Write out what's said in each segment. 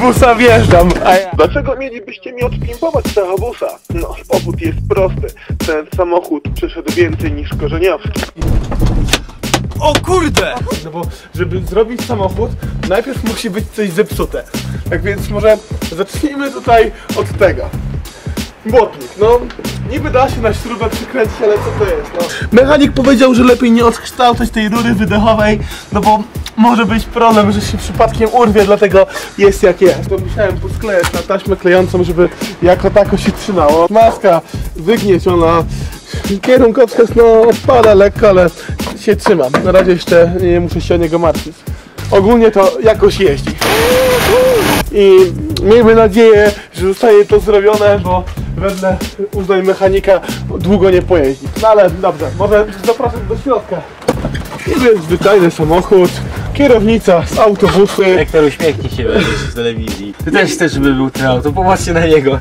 autobusa wjeżdżam, a ja... Dlaczego mielibyście mi odpimpować autobusa? No, powód jest prosty. Ten samochód przeszedł więcej niż Korzeniowski. O kurde! No bo żeby zrobić samochód, najpierw musi być coś zepsute. Tak więc może zacznijmy tutaj od tego. Błotnik, no niby da się na śrubę przykręcić, ale co to jest, no? Mechanik powiedział, że lepiej nie odkształcać tej rury wydechowej, no bo może być problem, że się przypadkiem urwie, dlatego jest jak jest. To musiałem posklejać na taśmę klejącą, żeby jako tako się trzymało. Maska wygnieciona, kierunkowskaz no odpada lekko, ale się trzyma. Na razie jeszcze nie muszę się o niego martwić. Ogólnie to jakoś jeździ. I miejmy nadzieję, że zostanie to zrobione, bo wedle uznań mechanika długo nie pojeździ. No ale dobrze, może zapraszam do środka. Jest zwyczajny samochód, kierownica z autobusu. Hektor, uśmiechnij się z telewizji. Ty też chcesz, żeby był ten auto, popatrzcie na niego.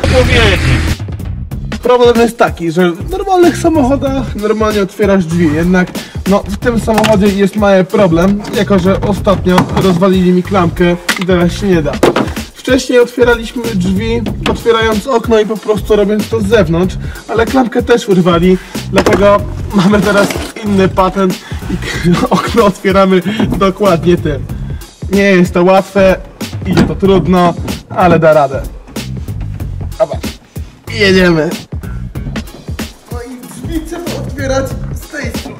Problem jest taki, że w normalnych samochodach normalnie otwierasz drzwi, jednak no, w tym samochodzie jest mały problem, jako że ostatnio rozwalili mi klamkę i teraz się nie da. Wcześniej otwieraliśmy drzwi, otwierając okno i po prostu robiąc to z zewnątrz, ale klamkę też urwali, dlatego mamy teraz inny patent i okno otwieramy dokładnie tym. Nie jest to łatwe, idzie to trudno, ale da radę. Dobra, jedziemy. No i drzwi trzeba otwierać z tej strony.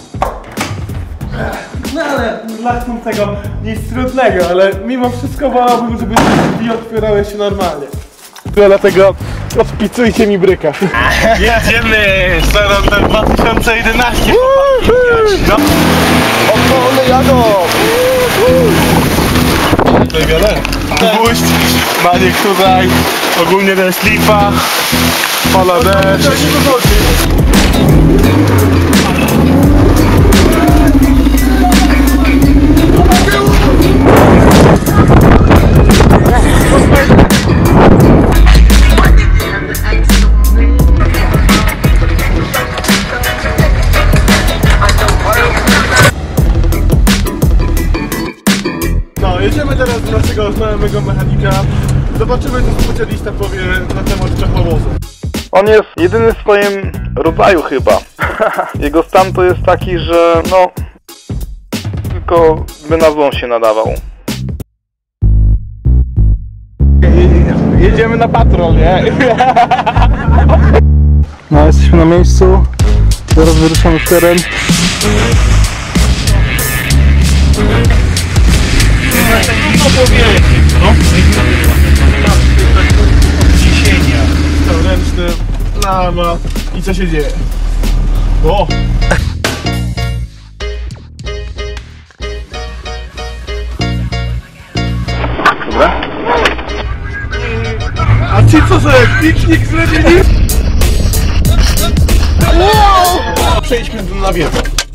No ale dla tego nic trudnego, ale mimo wszystko wolałbym, żeby drzwi otwierały się normalnie. Dlatego odpicujcie mi bryka. Jedziemy! Starą 2011! No. Okno jadą! To wiele? Puść, Maniek tutaj, ogólnie to jest lipa, pada deszcz. Jedziemy teraz do naszego znajomego mechanika. Zobaczymy, co specjalista powie na temat czachowozu. On jest jedyny w swoim rodzaju chyba. Jego stan to jest taki, że no... tylko by nazwą się nadawał. Jedziemy na patrol, nie? No, jesteśmy na miejscu. Zaraz wyruszamy w teren. Ręczny, lama i co się dzieje? O! Dobra? A ci co sobie piknik zrobili? Wow! Przejdźmy do nawiewu.